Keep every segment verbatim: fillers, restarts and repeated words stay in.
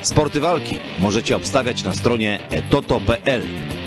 Sporty walki możecie obstawiać na stronie etoto kropka pe el.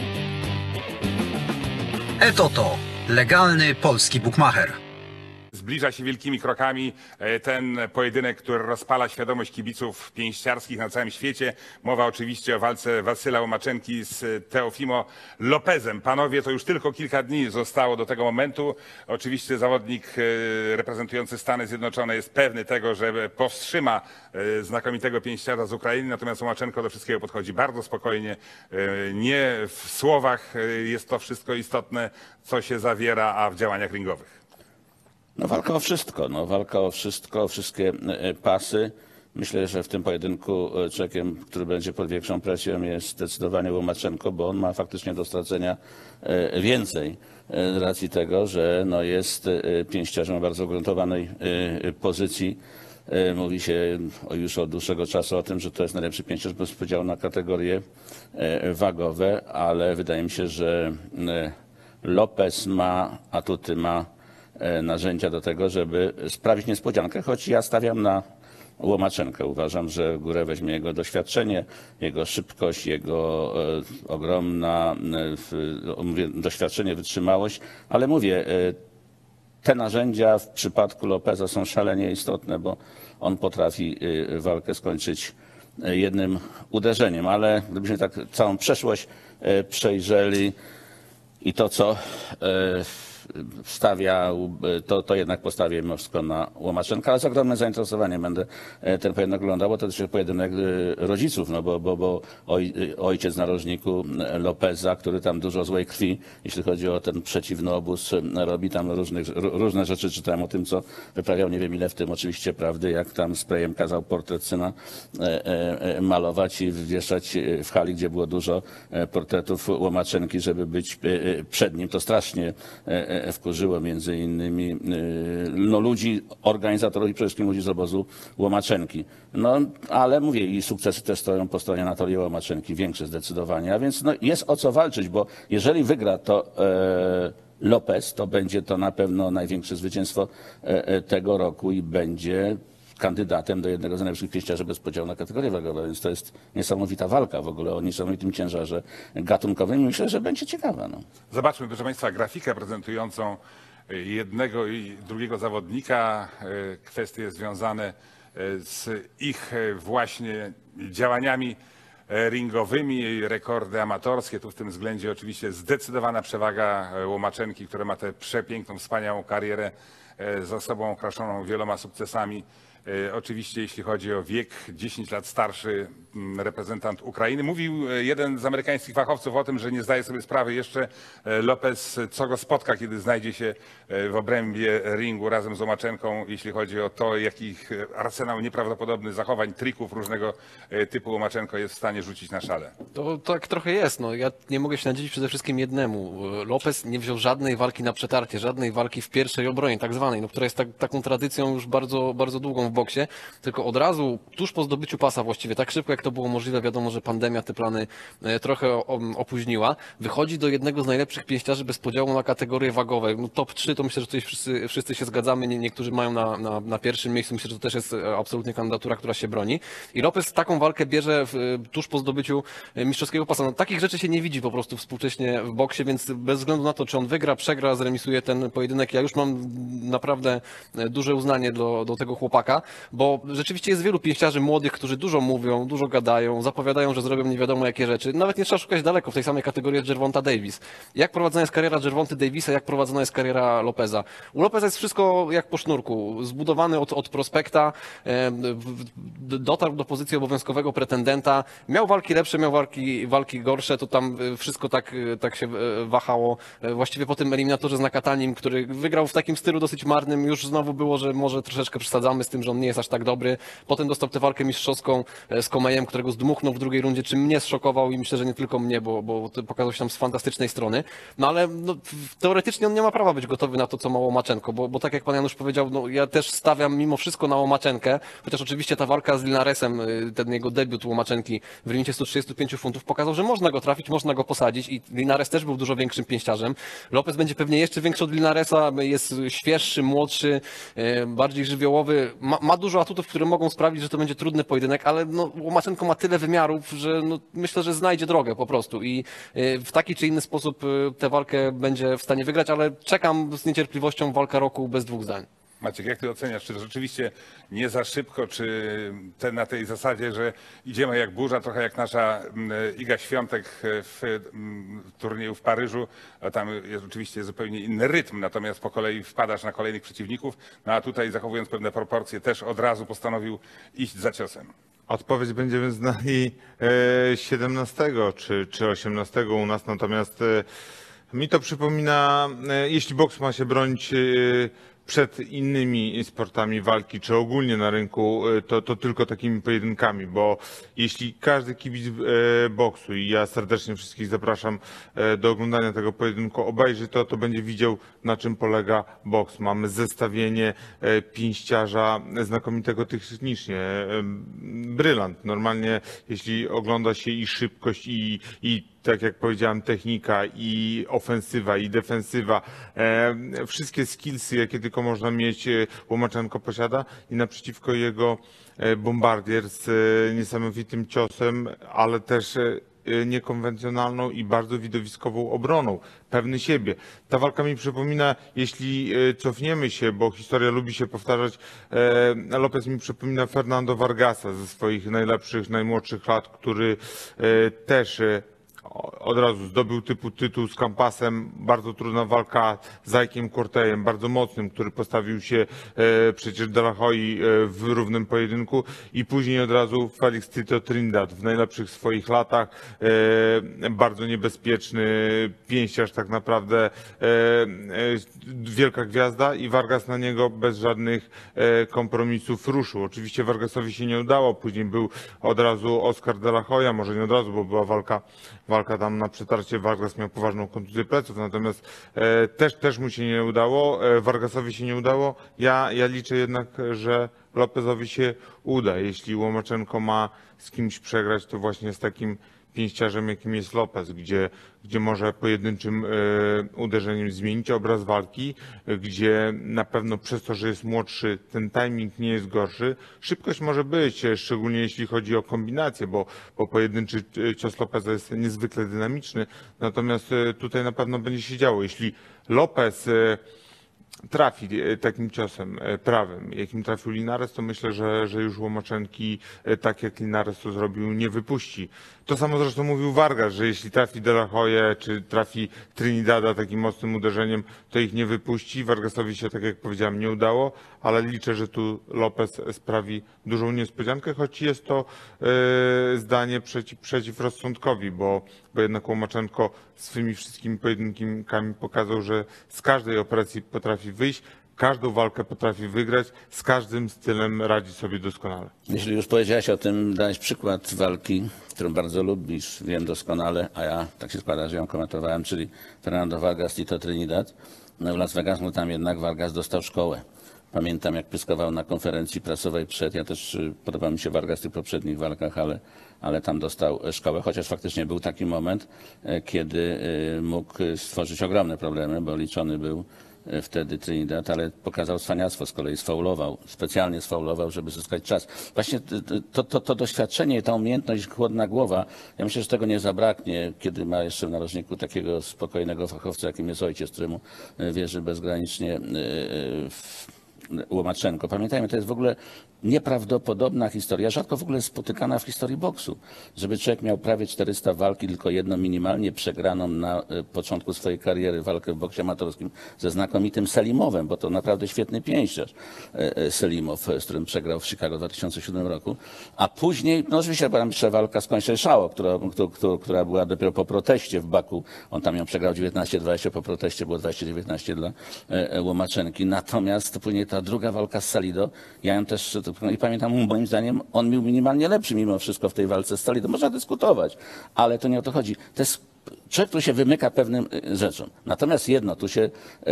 Etoto. Legalny polski bukmacher. Zbliża się wielkimi krokami ten pojedynek, który rozpala świadomość kibiców pięściarskich na całym świecie. Mowa oczywiście o walce Wasyla Łomaczenki z Teofimo Lopezem. Panowie, to już tylko kilka dni zostało do tego momentu. Oczywiście zawodnik reprezentujący Stany Zjednoczone jest pewny tego, że powstrzyma znakomitego pięściarza z Ukrainy, natomiast Łomaczenko do wszystkiego podchodzi bardzo spokojnie. Nie w słowach jest to wszystko istotne, co się zawiera, a w działaniach ringowych. No walka o wszystko, no walka o wszystko, o wszystkie pasy. Myślę, że w tym pojedynku człowiekiem, który będzie pod większą presją, jest zdecydowanie Łomaczenko, bo on ma faktycznie do stracenia więcej z racji tego, że no jest pięściarzem o bardzo ugruntowanej pozycji. Mówi się już od dłuższego czasu o tym, że to jest najlepszy pięściarz bez podziału na kategorie wagowe, ale wydaje mi się, że Lopez ma atuty, ma narzędzia do tego, żeby sprawić niespodziankę, choć ja stawiam na Łomaczenkę. Uważam, że w górę weźmie jego doświadczenie, jego szybkość, jego e, ogromna e, mówię, doświadczenie, wytrzymałość, ale mówię, e, te narzędzia w przypadku Lopeza są szalenie istotne, bo on potrafi e, walkę skończyć jednym uderzeniem, ale gdybyśmy tak całą przeszłość e, przejrzeli i to, co e, stawia, to, to jednak postawię mimo wszystko na Łomaczenka, ale z ogromnym zainteresowaniem będę ten pojedynek oglądał, bo to też jest pojedynek rodziców, no bo, bo, bo oj, ojciec narożniku Lopeza, który tam dużo złej krwi, jeśli chodzi o ten przeciwny obóz, robi tam różnych, różne rzeczy. Czytałem o tym, co wyprawiał, nie wiem ile w tym oczywiście prawdy, jak tam sprayem kazał portret syna malować i wieszać w hali, gdzie było dużo portretów Łomaczenki, żeby być przed nim. To strasznie wkurzyło między innymi no, ludzi, organizatorów i przede wszystkim ludzi z obozu Łomaczenki. No, ale mówię, i sukcesy też stoją po stronie Anatolii Łomaczenki, większe zdecydowanie. A więc no, jest o co walczyć, bo jeżeli wygra to e, Lopez, to będzie to na pewno największe zwycięstwo e, tego roku i będzie kandydatem do jednego z najlepszych pięściarzy bez podziału na kategorie wagowe, więc to jest niesamowita walka w ogóle o niesamowitym ciężarze gatunkowym i myślę, że będzie ciekawa. No. Zobaczmy, proszę Państwa, grafikę prezentującą jednego i drugiego zawodnika, kwestie związane z ich właśnie działaniami ringowymi, rekordy amatorskie. Tu w tym względzie oczywiście zdecydowana przewaga Łomaczenki, która ma tę przepiękną, wspaniałą karierę za sobą okraszoną wieloma sukcesami. Oczywiście jeśli chodzi o wiek, dziesięć lat starszy reprezentant Ukrainy. Mówił jeden z amerykańskich fachowców o tym, że nie zdaje sobie sprawy jeszcze Lopez, co go spotka, kiedy znajdzie się w obrębie ringu razem z Łomaczenką, jeśli chodzi o to, jakich arsenał nieprawdopodobnych zachowań, trików różnego typu Łomaczenko jest w stanie rzucić na szale. To tak trochę jest. No, ja nie mogę się nadziwić przede wszystkim jednemu. Lopez nie wziął żadnej walki na przetarcie, żadnej walki w pierwszej obronie, tak zwanej, no, która jest tak, taką tradycją już bardzo, bardzo długą w boksie, tylko od razu, tuż po zdobyciu pasa właściwie, tak szybko jak to było możliwe, wiadomo, że pandemia te plany trochę opóźniła, wychodzi do jednego z najlepszych pięściarzy bez podziału na kategorie wagowe. No, top trzy to myślę, że tutaj wszyscy, wszyscy się zgadzamy, nie, niektórzy mają na, na, na pierwszym miejscu, myślę, że to też jest absolutnie kandydatura, która się broni. I Lopez taką walkę bierze w, tuż po zdobyciu mistrzowskiego pasa. No, takich rzeczy się nie widzi po prostu współcześnie w boksie, więc bez względu na to, czy on wygra, przegra, zremisuje ten pojedynek, ja już mam naprawdę duże uznanie do, do tego chłopaka, bo rzeczywiście jest wielu pięściarzy młodych, którzy dużo mówią, dużo gadają, zapowiadają, że zrobią nie wiadomo jakie rzeczy. Nawet nie trzeba szukać daleko, w tej samej kategorii jest Gervonta Davis. Jak prowadzona jest kariera Gervonty Davisa, jak prowadzona jest kariera Lopeza? U Lopeza jest wszystko jak po sznurku, zbudowany od, od prospekta, e, dotarł do pozycji obowiązkowego pretendenta, miał walki lepsze, miał walki, walki gorsze, to tam wszystko tak, tak się wahało. Właściwie po tym eliminatorze z Nakatanim, który wygrał w takim stylu dosyć marnym, już znowu było, że może troszeczkę przesadzamy z tym, że on nie jest aż tak dobry. Potem dostał tę walkę mistrzowską z Komejem, którego zdmuchnął w drugiej rundzie, czym mnie zszokował i myślę, że nie tylko mnie, bo, bo pokazał się tam z fantastycznej strony. No ale no, teoretycznie on nie ma prawa być gotowy na to, co ma Łomaczenko, bo, bo tak jak pan Janusz powiedział, no, ja też stawiam mimo wszystko na Łomaczenkę, chociaż oczywiście ta walka z Linaresem, ten jego debiut Łomaczenki w limicie stu trzydziestu pięciu funtów pokazał, że można go trafić, można go posadzić i Linares też był dużo większym pięściarzem. Lopez będzie pewnie jeszcze większy od Linaresa, jest świeższy, młodszy, bardziej żywiołowy, ma, ma, ma dużo atutów, które mogą sprawić, że to będzie trudny pojedynek, ale no, Łomaczenko ma tyle wymiarów, że no, myślę, że znajdzie drogę po prostu i y, w taki czy inny sposób y, tę walkę będzie w stanie wygrać, ale czekam z niecierpliwością, walka roku bez dwóch zdań. Maciek, jak ty oceniasz, czy to rzeczywiście nie za szybko, czy te, na tej zasadzie, że idziemy jak burza, trochę jak nasza mm, Iga Świątek w, mm, w turnieju w Paryżu, a tam jest oczywiście zupełnie inny rytm, natomiast po kolei wpadasz na kolejnych przeciwników, no a tutaj zachowując pewne proporcje też od razu postanowił iść za ciosem. Odpowiedź będziemy znali e, siedemnastego czy, czy osiemnastego u nas, natomiast e, mi to przypomina, e, jeśli boks ma się bronić e, przed innymi sportami walki, czy ogólnie na rynku, to, to tylko takimi pojedynkami, bo jeśli każdy kibic e, boksu, i ja serdecznie wszystkich zapraszam e, do oglądania tego pojedynku, obejrzy to, to będzie widział, na czym polega boks. Mamy zestawienie e, pięściarza znakomitego technicznie, e, brylant. Normalnie, jeśli ogląda się i szybkość, i, i tak jak powiedziałem, technika, i ofensywa, i defensywa, e, wszystkie skillsy, jakie tylko można mieć, e, Łomaczenko posiada, i naprzeciwko jego e, bombardier z e, niesamowitym ciosem, ale też e, niekonwencjonalną i bardzo widowiskową obroną, pewny siebie. Ta walka mi przypomina, jeśli e, cofniemy się, bo historia lubi się powtarzać, e, Lopez mi przypomina Fernando Vargasa ze swoich najlepszych, najmłodszych lat, który e, też e, od razu zdobył typu tytuł z Campasem, bardzo trudna walka z Ike'iem Quartejem, bardzo mocnym, który postawił się e, przecież De La Hoya e, w równym pojedynku, i później od razu Felix Tito Trinidad w najlepszych swoich latach, e, bardzo niebezpieczny pięściarz tak naprawdę, e, e, wielka gwiazda, i Vargas na niego bez żadnych e, kompromisów ruszył. Oczywiście Vargasowi się nie udało, później był od razu Oscar De La Hoya, może nie od razu, bo była walka Walka tam na przetarcie, Vargas miał poważną kontuzję pleców, natomiast e, też, też mu się nie udało, e, Vargasowi się nie udało. Ja, ja liczę jednak, że Lopezowi się uda. Jeśli Łomaczenko ma z kimś przegrać, to właśnie z takim pięściarzem, jakim jest Lopez, gdzie, gdzie może pojedynczym e, uderzeniem zmienić obraz walki, e, gdzie na pewno przez to, że jest młodszy, ten timing nie jest gorszy. Szybkość może być, e, szczególnie jeśli chodzi o kombinację, bo, bo pojedynczy e, cios Lopeza jest niezwykle dynamiczny, natomiast e, tutaj na pewno będzie się działo. Jeśli Lopez e, trafi takim ciosem prawym, jakim trafił Linares, to myślę, że, że już Łomaczenki, tak jak Linares to zrobił, nie wypuści. To samo zresztą mówił Vargas, że jeśli trafi De La Hoya, czy trafi Trinidada takim mocnym uderzeniem, to ich nie wypuści. Vargasowi się, tak jak powiedziałem, nie udało, ale liczę, że tu Lopez sprawi dużą niespodziankę, choć jest to e, zdanie przeciw, przeciw rozsądkowi, bo, bo jednak Łomaczenko swymi wszystkimi pojedynkami pokazał, że z każdej operacji potrafi wyjść, każdą walkę potrafi wygrać, z każdym stylem radzi sobie doskonale. Jeśli już powiedziałeś o tym, dałeś przykład walki, którą bardzo lubisz, wiem doskonale, a ja tak się składa, że ją komentowałem, czyli Fernando Vargas, Tito Trinidad. No w Las Vegas, no tam jednak Vargas dostał szkołę. Pamiętam, jak pyskował na konferencji prasowej przed, ja też podobał mi się Vargas w tych poprzednich walkach, ale, ale tam dostał szkołę, chociaż faktycznie był taki moment, kiedy mógł stworzyć ogromne problemy, bo liczony był wtedy Trinidad, ale pokazał cwaniactwo, z kolei sfaulował, specjalnie sfaulował, żeby zyskać czas. Właśnie to, to, to doświadczenie i ta umiejętność, chłodna głowa, ja myślę, że tego nie zabraknie, kiedy ma jeszcze w narożniku takiego spokojnego fachowca, jakim jest ojciec, któremu wierzy bezgranicznie w Łomaczenko. Pamiętajmy, to jest w ogóle nieprawdopodobna historia, rzadko w ogóle spotykana w historii boksu. Żeby człowiek miał prawie czterysta walki, tylko jedną minimalnie przegraną na początku swojej kariery walkę w boksie amatorskim ze znakomitym Selimowem, bo to naprawdę świetny pięściarz Selimow, z którym przegrał w Chicago w dwa tysiące siódmym roku. A później, no oczywiście była jeszcze walka z Kończej Szao, która, która, która była dopiero po proteście w Baku. On tam ją przegrał dziewiętnaście dwadzieścia, po proteście było dwadzieścia dziewiętnaście dla Łomaczenki. Natomiast później ta druga walka z Salido, ja ją też i pamiętam, moim zdaniem on był minimalnie lepszy mimo wszystko w tej walce z Salido. Można dyskutować, ale to nie o to chodzi. To jest człowiek tu się wymyka pewnym y, rzeczom. Natomiast jedno, tu się y,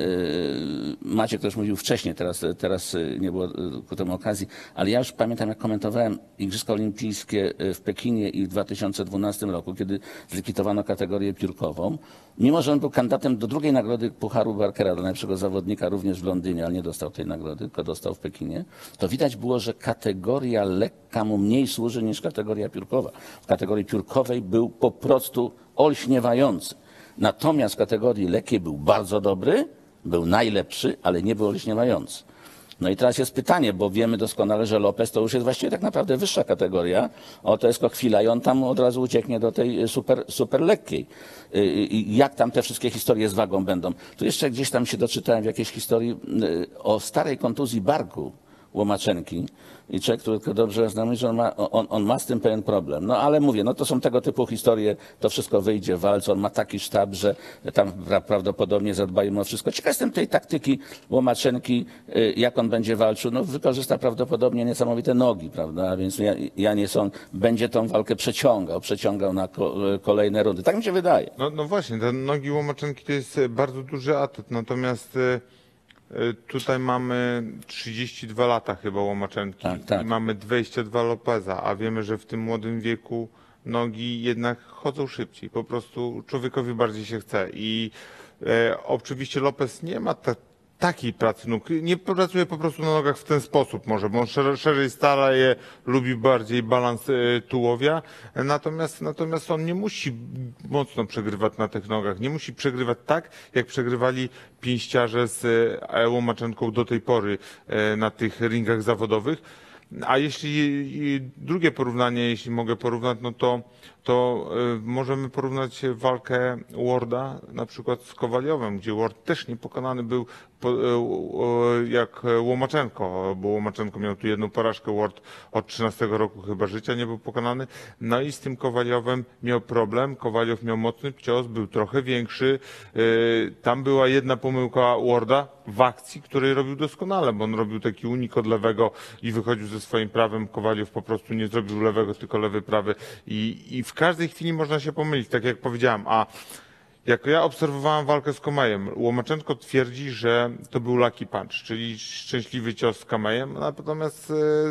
y, Maciek też mówił wcześniej, teraz, teraz y, nie było y, ku temu okazji, ale ja już pamiętam, jak komentowałem Igrzyska Olimpijskie w Pekinie i w dwa tysiące dwunastym roku, kiedy zlikwidowano kategorię piórkową. Mimo że on był kandydatem do drugiej nagrody Pucharu Barkera, dla najlepszego zawodnika również w Londynie, ale nie dostał tej nagrody, tylko dostał w Pekinie, to widać było, że kategoria lekka mu mniej służy niż kategoria piórkowa. W kategorii piórkowej był po prostu olśniewający. Natomiast w kategorii lekkiej był bardzo dobry, był najlepszy, ale nie był olśniewający. No i teraz jest pytanie, bo wiemy doskonale, że Lopez to już jest właściwie tak naprawdę wyższa kategoria. O, to jest tylko chwila i on tam od razu ucieknie do tej super, super lekkiej. I jak tam te wszystkie historie z wagą będą? Tu jeszcze gdzieś tam się doczytałem w jakiejś historii o starej kontuzji barku Łomaczenki. I człowiek, który dobrze znamy, że on ma, on, on ma z tym pewien problem. No ale mówię, no to są tego typu historie, to wszystko wyjdzie w walce. On ma taki sztab, że tam pra, prawdopodobnie zadbają o wszystko. Ciekaw jestem tej taktyki Łomaczenki, jak on będzie walczył. No wykorzysta prawdopodobnie niesamowite nogi, prawda? A więc ja, ja nie sądzę, będzie tą walkę przeciągał, przeciągał na ko, kolejne rundy. Tak mi się wydaje. No, no właśnie, te nogi Łomaczenki to jest bardzo duży atut, natomiast tutaj mamy trzydzieści dwa lata chyba Łomaczenki tak, tak. i mamy dwadzieścia dwa Lopeza, a wiemy, że w tym młodym wieku nogi jednak chodzą szybciej. Po prostu człowiekowi bardziej się chce i e, oczywiście Lopez nie ma ta, takiej pracy nóg. Nie pracuje po prostu na nogach w ten sposób może, bo on szerzej, szerzej stara je, lubi bardziej balans e, tułowia, natomiast, natomiast on nie musi mocno przegrywać na tych nogach, nie musi przegrywać tak, jak przegrywali pięściarze z e, Łomaczenką do tej pory e, na tych ringach zawodowych. A jeśli drugie porównanie, jeśli mogę porównać, no to, to możemy porównać walkę Warda na przykład z Kowaliowem, gdzie Ward też niepokonany był jak Łomaczenko, bo Łomaczenko miał tu jedną porażkę, Ward od trzynastego roku chyba życia nie był pokonany. No i z tym Kowaliowem miał problem, Kowaliow miał mocny cios, był trochę większy. Tam była jedna pomyłka Warda w akcji, której robił doskonale, bo on robił taki unik od lewego i wychodził ze swoim prawem. Kowaliow po prostu nie zrobił lewego, tylko lewy, prawy i, i w każdej chwili można się pomylić, tak jak powiedziałem. A jak ja obserwowałem walkę z Kamajem, Łomaczenko twierdzi, że to był lucky punch, czyli szczęśliwy cios z Kamajem, natomiast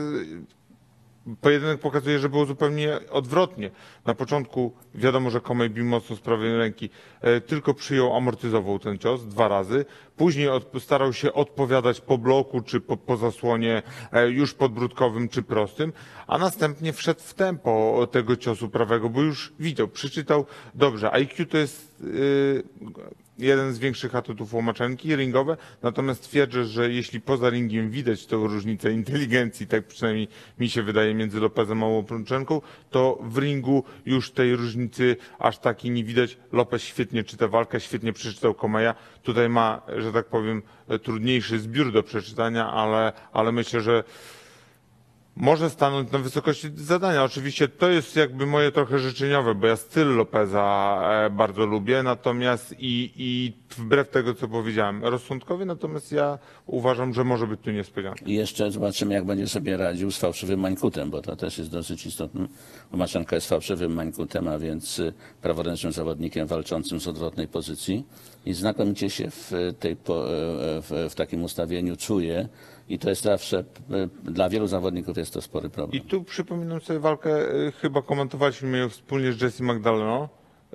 e, pojedynek pokazuje, że było zupełnie odwrotnie. Na początku wiadomo, że Kamaj bił mocno z prawej ręki, e, tylko przyjął, amortyzował ten cios dwa razy. Później od, starał się odpowiadać po bloku, czy po, po zasłonie e, już podbródkowym, czy prostym, a następnie wszedł w tempo tego ciosu prawego, bo już widział, przeczytał dobrze. I Q to jest e, jeden z większych atutów Łomaczenki, ringowe, natomiast twierdzę, że jeśli poza ringiem widać tę różnicę inteligencji, tak przynajmniej mi się wydaje, między Lopezem a Łomaczenką, to w ringu już tej różnicy aż takiej nie widać. Lopez świetnie czyta walkę, świetnie przeczytał Kamaja. Tutaj ma, że tak powiem, trudniejszy zbiór do przeczytania, ale, ale myślę, że może stanąć na wysokości zadania. Oczywiście to jest jakby moje trochę życzeniowe, bo ja styl Lopeza bardzo lubię, natomiast i, i wbrew tego, co powiedziałem, rozsądkowy, natomiast ja uważam, że może być tu niespodzianka. I jeszcze zobaczymy, jak będzie sobie radził z fałszywym mańkutem, bo to też jest dosyć istotne. Łomaczenka jest fałszywym mańkutem, a więc praworęcznym zawodnikiem walczącym z odwrotnej pozycji i znakomicie się w, tej, w, w takim ustawieniu czuje. I to jest zawsze, dla wielu zawodników jest to spory problem. I tu przypominam sobie walkę, chyba komentowaliśmy ją wspólnie z Jesse Magdaleno.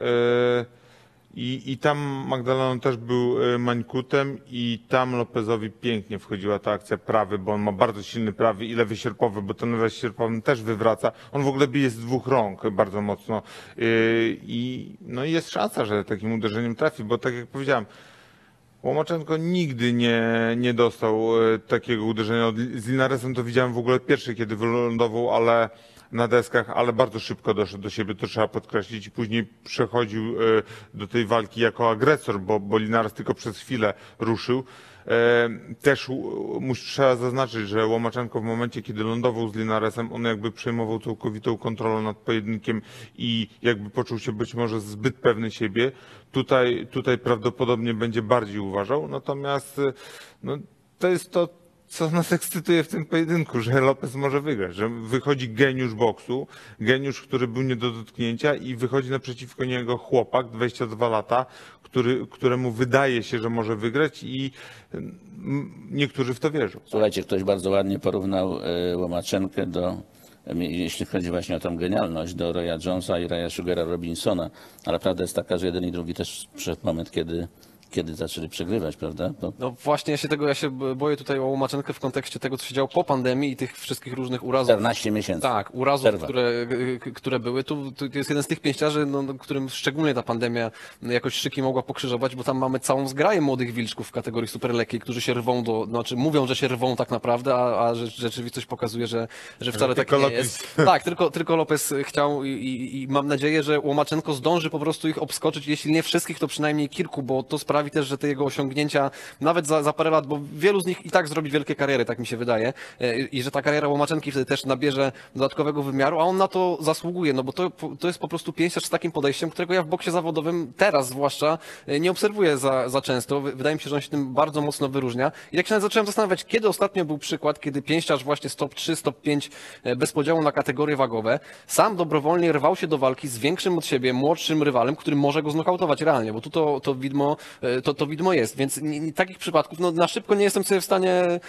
I, I tam Magdaleno też był mańkutem i tam Lopezowi pięknie wchodziła ta akcja prawy, bo on ma bardzo silny prawy i lewy sierpowy, bo ten lewy sierpowy też wywraca. On w ogóle bije z dwóch rąk bardzo mocno. I, no i jest szansa, że takim uderzeniem trafi, bo tak jak powiedziałem, Łomaczenko nigdy nie, nie dostał takiego uderzenia. Z Linaresem to widziałem w ogóle pierwszy, kiedy wylądował, ale na deskach, ale bardzo szybko doszedł do siebie, to trzeba podkreślić i później przechodził do tej walki jako agresor, bo, bo Linares tylko przez chwilę ruszył. Też trzeba zaznaczyć, że Łomaczenko w momencie, kiedy lądował z Linaresem, on jakby przejmował całkowitą kontrolę nad pojedynkiem i jakby poczuł się być może zbyt pewny siebie. Tutaj, tutaj prawdopodobnie będzie bardziej uważał, natomiast no, to jest to, co nas ekscytuje w tym pojedynku, że Lopez może wygrać, że wychodzi geniusz boksu, geniusz, który był nie do dotknięcia i wychodzi naprzeciwko niego chłopak, dwadzieścia dwa lata, który, któremu wydaje się, że może wygrać i niektórzy w to wierzą. Słuchajcie, ktoś bardzo ładnie porównał e, Łomaczenkę do, jeśli chodzi właśnie o tą genialność, do Roya Jonesa i Raya Sugara Robinsona, ale prawda jest taka, że jeden i drugi też przed moment, kiedy Kiedy zaczęli przegrywać, prawda? Bo... No właśnie, ja się tego, ja się boję tutaj o Łomaczenkę w kontekście tego, co się działo po pandemii i tych wszystkich różnych urazów. czternaście miesięcy. Tak, urazów, Przerwa. które, które były. Tu, tu jest jeden z tych pięściarzy, no, którym szczególnie ta pandemia jakoś szyki mogła pokrzyżować, bo tam mamy całą zgraję młodych wilczków w kategorii superlekkiej, którzy się rwą do, znaczy mówią, że się rwą tak naprawdę, a, a rzeczywistość pokazuje, że, że wcale tak nie jest. Tak, tylko, tylko Lopez chciał i, i, i mam nadzieję, że Łomaczenko zdąży po prostu ich obskoczyć, jeśli nie wszystkich, to przynajmniej kilku, bo to sprawi też, że te jego osiągnięcia nawet za, za parę lat, bo wielu z nich i tak zrobi wielkie kariery, tak mi się wydaje, i, i że ta kariera Łomaczenki wtedy też nabierze dodatkowego wymiaru, a on na to zasługuje, no bo to, to jest po prostu pięściarz z takim podejściem, którego ja w boksie zawodowym teraz zwłaszcza nie obserwuję za, za często. Wydaje mi się, że on się tym bardzo mocno wyróżnia. I jak się nawet zacząłem zastanawiać, kiedy ostatnio był przykład, kiedy pięściarz właśnie stop trzy, stop pięć bez podziału na kategorie wagowe sam dobrowolnie rwał się do walki z większym od siebie, młodszym rywalem, który może go znokautować realnie, bo tu to, to widmo, to, to widmo jest, więc nie, nie, takich przypadków no, na szybko nie jestem sobie w stanie e,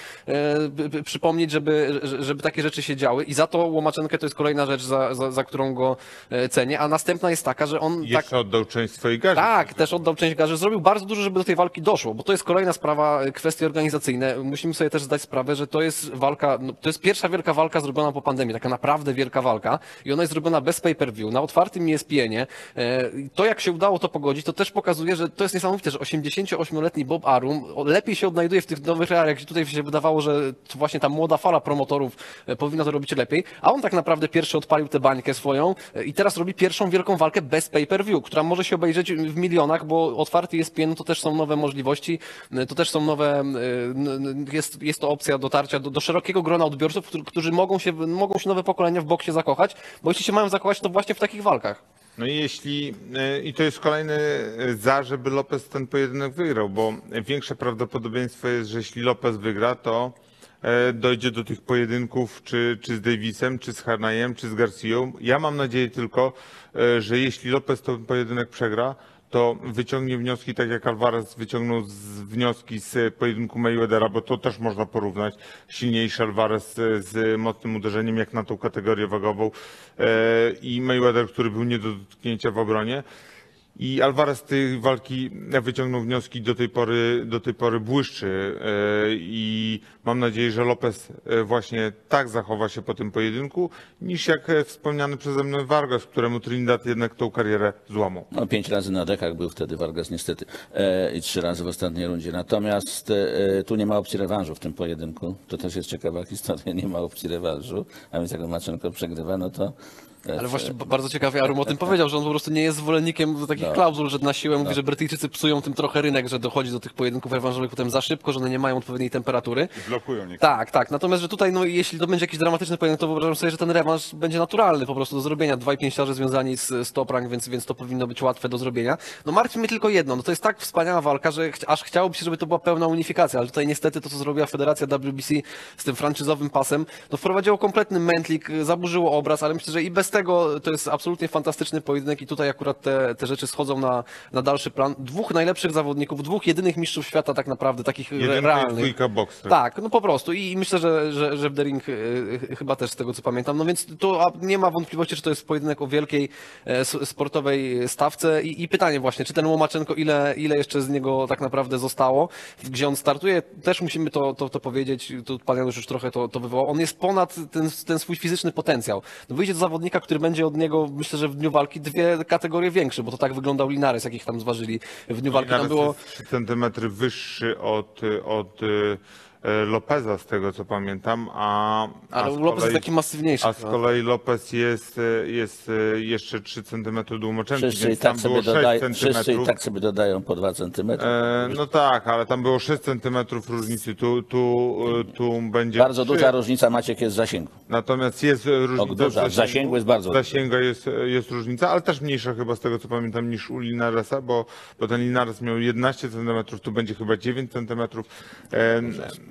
b, b, przypomnieć, żeby, żeby takie rzeczy się działy i za to Łomaczenkę to jest kolejna rzecz, za, za, za którą go e, cenię, a następna jest taka, że on Jeszcze tak, oddał część swojej garzy. tak, też oddał część garzy, zrobił bardzo dużo, żeby do tej walki doszło, bo to jest kolejna sprawa, kwestie organizacyjne. Musimy sobie też zdać sprawę, że to jest walka, no, to jest pierwsza wielka walka zrobiona po pandemii, taka naprawdę wielka walka i ona jest zrobiona bez pay-per-view, na otwartym E S P N ie. E, to jak się udało to pogodzić, to też pokazuje, że to jest niesamowite, że osiemdziesięcioośmioletni Bob Arum lepiej się odnajduje w tych nowych realiach, gdzie tutaj się wydawało, że to właśnie ta młoda fala promotorów powinna to robić lepiej, a on tak naprawdę pierwszy odpalił tę bańkę swoją i teraz robi pierwszą wielką walkę bez pay-per-view, która może się obejrzeć w milionach, bo otwarty E S P N to też są nowe możliwości, to też są nowe, jest, jest to opcja dotarcia do, do szerokiego grona odbiorców, którzy, którzy mogą się, mogą się nowe pokolenia w boksie zakochać, bo jeśli się mają zakochać, to właśnie w takich walkach. No i jeśli, i to jest kolejny za, żeby Lopez ten pojedynek wygrał, bo większe prawdopodobieństwo jest, że jeśli Lopez wygra, to dojdzie do tych pojedynków czy, czy z Davisem, czy z Harnajem, czy z Garcią. Ja mam nadzieję tylko, że jeśli Lopez ten pojedynek przegra, to wyciągnie wnioski, tak jak Alvarez wyciągnął z wnioski z pojedynku Mayweathera, bo to też można porównać. Silniejszy Alvarez z mocnym uderzeniem, jak na tą kategorię wagową, i Mayweather, który był nie do dotknięcia w obronie. I Alvarez z tej walki wyciągnął wnioski, do tej pory, do tej pory błyszczy i mam nadzieję, że Lopez właśnie tak zachowa się po tym pojedynku, niż jak wspomniany przeze mnie Vargas, któremu Trinidad jednak tą karierę złamał. No, pięć razy na dekach był wtedy Vargas niestety e, i trzy razy w ostatniej rundzie. Natomiast e, tu nie ma opcji rewanżu w tym pojedynku. To też jest ciekawa historia, nie ma opcji rewanżu, a więc jak Łomaczenko przegrywa, no to ale właśnie bardzo ciekawie Arum o tym powiedział, że on po prostu nie jest zwolennikiem takich no. klauzul, że na siłę mówi, no. że Brytyjczycy psują tym trochę rynek, że dochodzi do tych pojedynków rewanżowych potem za szybko, że one nie mają odpowiedniej temperatury. Blokują niektóre. Tak, tak. Natomiast, że tutaj, no jeśli to będzie jakiś dramatyczny pojedynek, to wyobrażam sobie, że ten rewanż będzie naturalny po prostu do zrobienia. Dwaj pięściarze związani z, z Top Rank, więc, więc to powinno być łatwe do zrobienia. No martwi mnie tylko jedno, no to jest tak wspaniała walka, że ch aż chciałoby się, żeby to była pełna unifikacja, ale tutaj niestety to, co zrobiła Federacja W B C z tym franczyzowym pasem, no wprowadziło kompletny mętlik, zaburzyło obraz, ale myślę, że i bez tego to jest absolutnie fantastyczny pojedynek i tutaj akurat te, te rzeczy schodzą na, na dalszy plan. Dwóch najlepszych zawodników, dwóch jedynych mistrzów świata tak naprawdę, takich Jedynka realnych. Dwójka boks. Tak, no po prostu i myślę, że, że, że Wdering y, chyba też z tego co pamiętam. No więc tu nie ma wątpliwości, czy to jest pojedynek o wielkiej e, sportowej stawce i, i pytanie właśnie, czy ten Łomaczenko, ile, ile jeszcze z niego tak naprawdę zostało, gdzie on startuje, też musimy to, to, to powiedzieć, tu pan Janusz już trochę to, to wywołał, on jest ponad ten, ten swój fizyczny potencjał. No wyjdzie do zawodnika, który będzie od niego, myślę, że w dniu walki dwie kategorie większe, bo to tak wyglądał Linares, jakich tam zważyli w dniu walki. Tam było jest trzy centymetry wyższy od, od Lopeza, z tego co pamiętam, a, ale a Lopez kolei, jest taki masywniejszy. A z kolei Lopez jest, jest jeszcze trzy centymetry do Łomaczenki, wszyscy więc i, tak tam sobie było dodaj, sześć wszyscy i centymetrów. tak sobie dodają po dwa centymetry. E, no tak, ale tam było sześć centymetrów różnicy, tu, tu, tu będzie Bardzo trzy. duża różnica, Maciek, jest w zasięgu. Natomiast jest różnica duża, w zasięgu, w zasięgu jest bardzo w zasięgu jest, jest różnica, ale też mniejsza chyba z tego co pamiętam niż u Linaresa, bo, bo ten Linares miał jedenaście centymetrów, tu będzie chyba dziewięć centymetrów. E,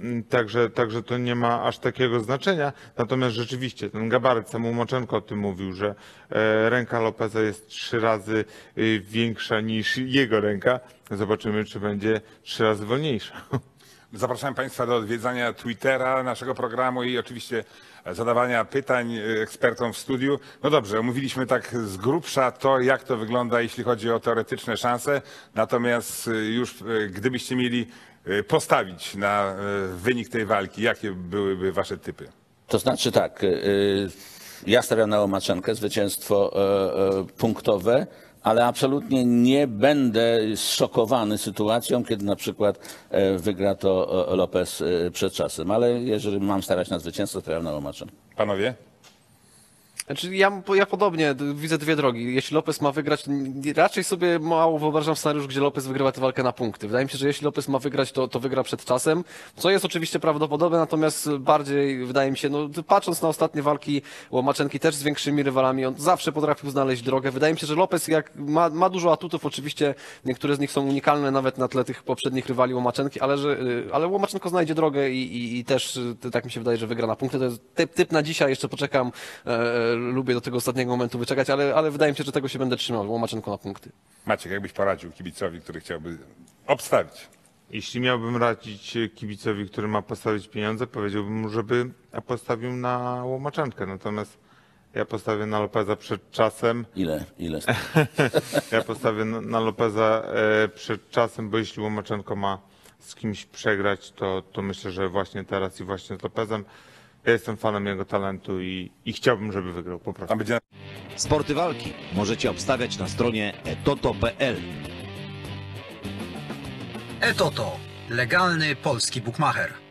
mm, także, także to nie ma aż takiego znaczenia. Natomiast rzeczywiście ten gabaryt, sam Łomaczenko o tym mówił, że e, ręka Lopeza jest trzy razy y, większa niż jego ręka. Zobaczymy, czy będzie trzy razy wolniejsza. Zapraszam Państwa do odwiedzania Twittera naszego programu i oczywiście zadawania pytań ekspertom w studiu. No dobrze, omówiliśmy tak z grubsza to, jak to wygląda, jeśli chodzi o teoretyczne szanse. Natomiast już gdybyście mieli postawić na wynik tej walki, jakie byłyby Wasze typy? To znaczy tak, y, ja stawiam na Łomaczenkę, zwycięstwo e, e, punktowe, ale absolutnie nie będę zszokowany sytuacją, kiedy na przykład e, wygra to e, Lopez e, przed czasem. Ale jeżeli mam stawiać na zwycięstwo, stawiam na Łomaczenkę. Panowie? Znaczy ja, ja podobnie d- widzę dwie drogi. Jeśli Lopez ma wygrać, to nie- raczej sobie mało wyobrażam scenariusz, gdzie Lopez wygrywa tę walkę na punkty. Wydaje mi się, że jeśli Lopez ma wygrać, to, to wygra przed czasem, co jest oczywiście prawdopodobne, natomiast bardziej wydaje mi się, no patrząc na ostatnie walki Łomaczenki też z większymi rywalami, on zawsze potrafił znaleźć drogę. Wydaje mi się, że Lopez jak ma, ma dużo atutów, oczywiście niektóre z nich są unikalne nawet na tle tych poprzednich rywali Łomaczenki, ale, że, y, ale Łomaczenko znajdzie drogę i, i, i też y, tak mi się wydaje, że wygra na punkty. To jest typ, typ na dzisiaj, jeszcze poczekam, e, lubię do tego ostatniego momentu wyczekać, ale, ale wydaje mi się, że tego się będę trzymał. Łomaczenko na punkty. Maciek, jakbyś poradził kibicowi, który chciałby obstawić? Jeśli miałbym radzić kibicowi, który ma postawić pieniądze, powiedziałbym mu, żeby postawił na Łomaczenkę. Natomiast ja postawię na Lopeza przed czasem. Ile? Ile? Ja postawię na na Lopeza e, przed czasem, bo jeśli Łomaczenko ma z kimś przegrać, to, to myślę, że właśnie teraz i właśnie z Lopezem. Ja jestem fanem jego talentu i, i chciałbym, żeby wygrał po prostu. Tam będzie Sporty walki możecie obstawiać na stronie etoto kropka pe el. Etoto. Legalny polski bukmacher.